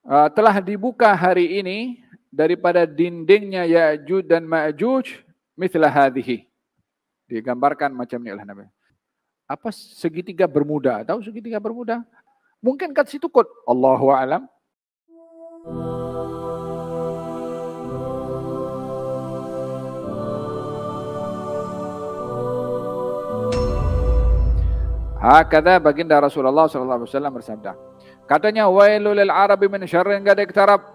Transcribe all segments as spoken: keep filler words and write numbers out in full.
Uh, telah dibuka hari ini daripada dindingnya Ya'juj dan Ma'juj mithla hadhihi. Digambarkan macam ni oleh Nabi. Apa segitiga bermuda? Tahu segitiga bermuda? Mungkin kat situ kot. Allahu a'lam. Hakadha baginda Rasulullah sallallahu alaihi wasallam bersabda. Katanya wailul lil arabi min syarrin qad iktarab.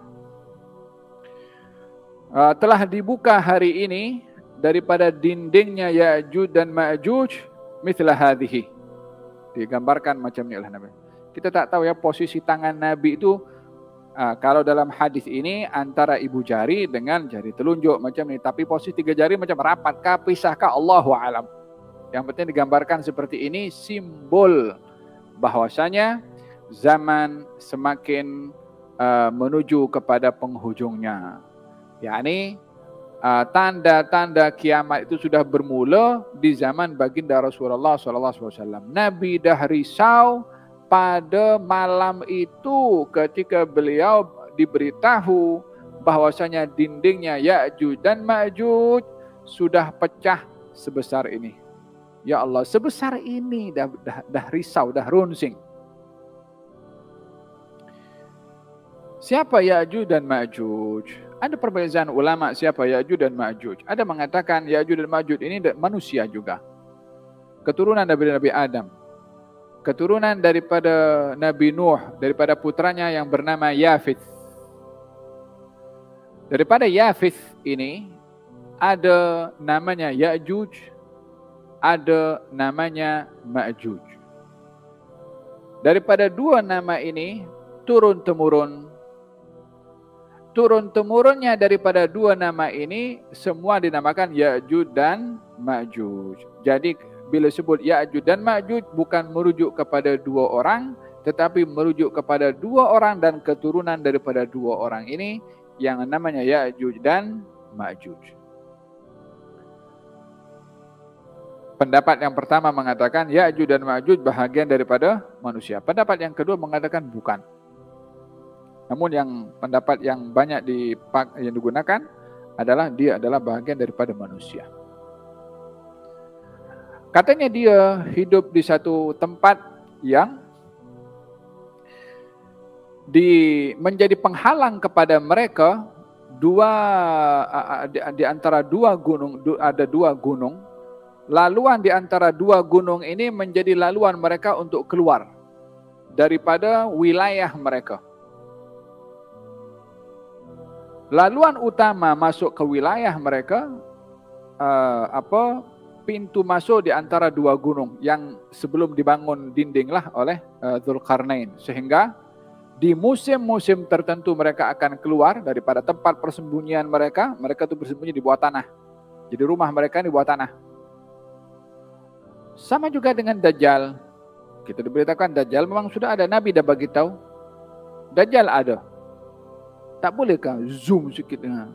Uh, telah dibuka hari ini daripada dindingnya Ya'juj dan Ma'juj mithla hadhihi. Digambarkan macam ni oleh Nabi. Kita tak tahu ya posisi tangan Nabi itu uh, kalau dalam hadis ini antara ibu jari dengan jari telunjuk macam ni, tapi posisi tiga jari macam rapatkah, pisahkah, Allahu a'lam. Yang penting digambarkan seperti ini, simbol bahwasanya zaman semakin uh, menuju kepada penghujungnya. Yakni uh, tanda-tanda kiamat itu sudah bermula di zaman baginda Rasulullah sallallahu alaihi wasallam. Nabi dah risau pada malam itu ketika beliau diberitahu bahwasanya dindingnya Ya'juj dan Ma'juj sudah pecah sebesar ini. Ya Allah, sebesar ini dah, dah, dah risau, dah runsing. Siapa Ya'juj dan Ma'juj? Ada perbezaan ulama siapa Ya'juj dan Ma'juj. Ada mengatakan Ya'juj dan Ma'juj ini manusia juga. Keturunan dari Nabi Adam. Keturunan daripada Nabi Nuh, daripada putranya yang bernama Yafith. Daripada Yafith ini ada namanya Ya'juj, ada namanya Ma'juj. Daripada dua nama ini turun-temurun, turun-temurunnya daripada dua nama ini semua dinamakan Ya'juj dan Ma'juj. Jadi bila sebut Ya'juj dan Ma'juj bukan merujuk kepada dua orang, tetapi merujuk kepada dua orang dan keturunan daripada dua orang ini yang namanya Ya'juj dan Ma'juj. Pendapat yang pertama mengatakan Ya'juj dan Ma'juj bahagian daripada manusia. Pendapat yang kedua mengatakan bukan. Namun yang pendapat yang banyak dipak, yang digunakan adalah dia adalah bahagian daripada manusia. Katanya dia hidup di satu tempat yang di menjadi penghalang kepada mereka dua di, di antara dua gunung ada dua gunung. Laluan di antara dua gunung ini menjadi laluan mereka untuk keluar daripada wilayah mereka. Laluan utama masuk ke wilayah mereka, uh, apa pintu masuk di antara dua gunung yang sebelum dibangun dindinglah oleh uh, Dzulqarnain, sehingga di musim-musim tertentu mereka akan keluar daripada tempat persembunyian mereka. Mereka itu bersembunyi di bawah tanah. Jadi rumah mereka di bawah tanah. Sama juga dengan Dajjal. Kita diberitakan Dajjal memang sudah ada, Nabi dah bagi tahu. Dajjal ada. Tak bolehkah zoom sikit dengan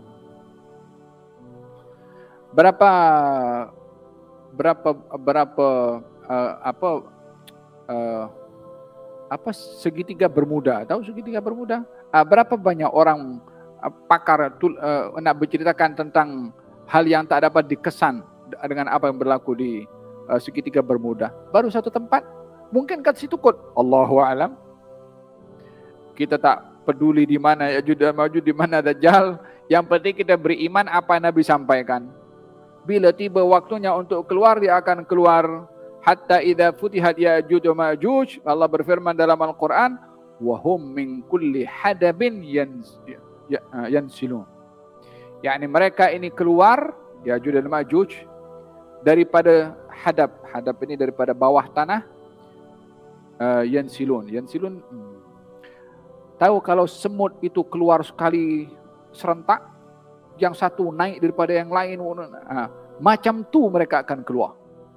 berapa berapa berapa uh, apa uh, apa segitiga bermuda? Tahu segitiga bermuda? Uh, berapa banyak orang uh, pakar uh, nak berceritakan tentang hal yang tak dapat dikesan dengan apa yang berlaku di Uh, segitiga bermuda. Baru satu tempat, mungkin kat situ kot. Allahu a'lam. Kita tak peduli di mana Ya'juj dan Ma'juj, di mana Dajjal. Yang penting kita beriman apa Nabi sampaikan. Bila tiba waktunya untuk keluar, dia akan keluar. Hatta idza futihat Ya'juj wa Ma'juj, Allah berfirman dalam Al-Quran, wa hum min kulli hadabin yansilun. yakni mereka ini keluar Ya'juj dan Ma'juj daripada hadab. Hadab ini daripada bawah tanah. Uh, yansilun. Yansilun. Hmm. Tahu kalau semut itu keluar sekali serentak, yang satu naik daripada yang lain. Uh, macam tu mereka akan keluar.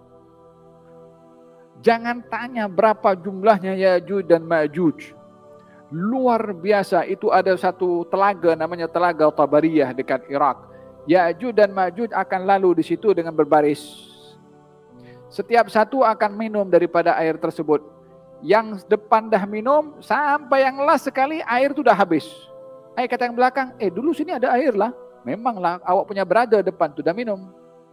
Jangan tanya berapa jumlahnya Ya'juj dan Ma'juj. Luar biasa. Itu ada satu telaga namanya Telaga Tabariyah dekat Iraq. Ya'juj dan Ma'juj akan lalu di situ dengan berbaris. Setiap satu akan minum daripada air tersebut. yang depan dah minum, sampai yang last sekali air itu dah habis. Eh kata yang belakang, eh dulu sini ada air lah. Memanglah awak punya brother depan tu dah minum.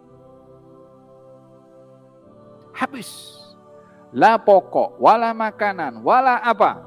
Habis. La pokok, wala makanan, wala apa.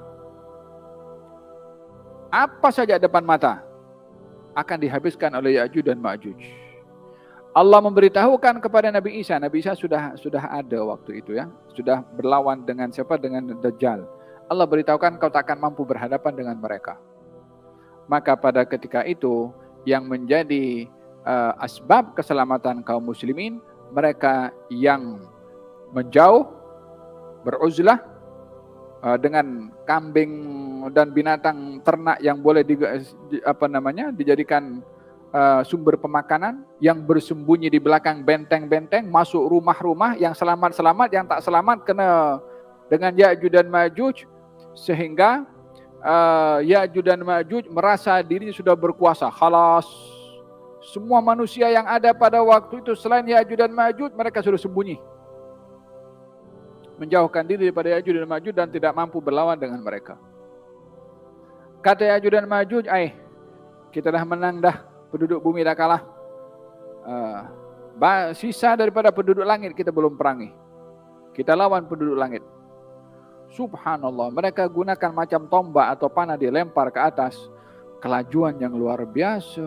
Apa saja depan mata akan dihabiskan oleh Ya'juj dan Ma'juj. Allah memberitahukan kepada Nabi Isa. Nabi Isa sudah sudah ada waktu itu ya. Sudah berlawan dengan siapa? Dengan Dajjal. Allah beritahukan kau tak akan mampu berhadapan dengan mereka. Maka pada ketika itu yang menjadi uh, asbab keselamatan kaum muslimin, mereka yang menjauh, beruzlah uh, dengan kambing dan binatang ternak yang boleh di, apa namanya dijadikan Uh, sumber pemakanan, yang bersembunyi di belakang benteng-benteng, masuk rumah-rumah, yang selamat-selamat, yang tak selamat kena dengan Ya'juj dan Ma'juj, sehingga uh, Ya'juj dan Ma'juj merasa dirinya sudah berkuasa. Khalas, semua manusia yang ada pada waktu itu selain Ya'juj dan Ma'juj, mereka sudah sembunyi, menjauhkan diri daripada Ya'juj dan Ma'juj dan tidak mampu berlawan dengan mereka. Kata Ya'juj dan Ma'juj, "Eh, kita dah menang dah. Penduduk bumi dah kalah. Uh, sisa daripada penduduk langit kita belum perangi. Kita lawan penduduk langit." Subhanallah, mereka gunakan macam tombak atau panah dilempar ke atas. Kelajuan yang luar biasa.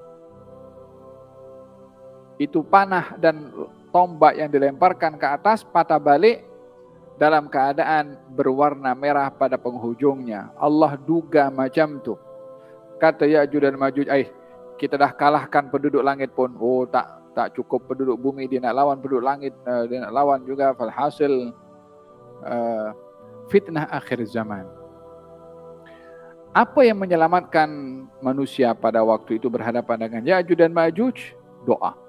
Itu panah dan tombak yang dilemparkan ke atas patah balik dalam keadaan berwarna merah pada penghujungnya. Allah duga macam tu. Kata Ya'juj dan Ma'juj, "Eh, kita dah kalahkan penduduk langit pun. Oh, tak tak cukup penduduk bumi, dia nak lawan penduduk langit, uh, dia nak lawan juga. Falhasil uh, fitnah akhir zaman." Apa yang menyelamatkan manusia pada waktu itu berhadapan dengan Ya'juj dan Ma'juj? Doa.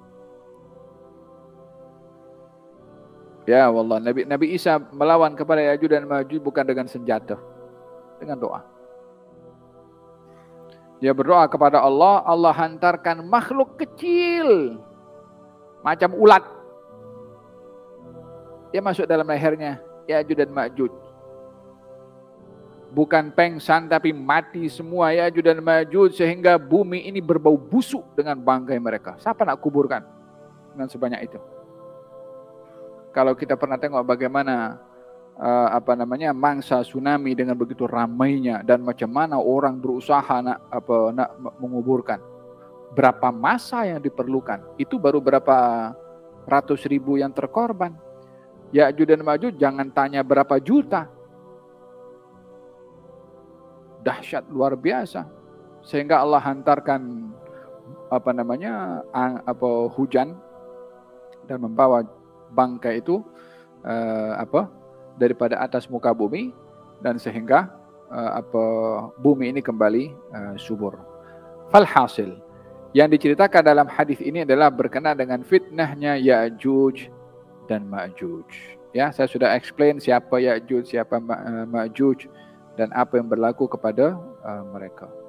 Ya wallah, Nabi Nabi Isa melawan kepada Ya'juj dan Ma'juj bukan dengan senjata, dengan doa. Dia berdoa kepada Allah, Allah hantarkan makhluk kecil macam ulat. Dia masuk dalam lehernya Ya'juj dan Ma'juj. Bukan pengsan tapi mati semua Ya'juj dan Ma'juj, sehingga bumi ini berbau busuk dengan bangkai mereka. Siapa nak kuburkan dengan sebanyak itu? Kalau kita pernah tengok bagaimana Uh, apa namanya mangsa tsunami dengan begitu ramainya, dan macam mana orang berusaha nak apa nak menguburkan, berapa masa yang diperlukan, itu baru berapa ratus ribu yang terkorban. Ya'juj dan Ma'juj jangan tanya berapa juta. Dahsyat luar biasa, sehingga Allah hantarkan apa namanya apa hujan dan membawa bangkai itu uh, apa daripada atas muka bumi, dan sehingga uh, apa bumi ini kembali uh, subur. Falhasil, yang diceritakan dalam hadis ini adalah berkenaan dengan fitnahnya Ya'juj dan Ma'juj. Ya, saya sudah explain siapa Ya'juj, siapa Ma'juj, dan apa yang berlaku kepada uh, mereka.